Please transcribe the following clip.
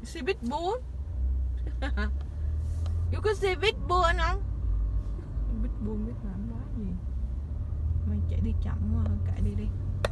Xe buýt bún. Chú có xe buýt bún không? Buýt bún biết làm đó gì. Mày chạy đi chậm quá, kệ đi đi.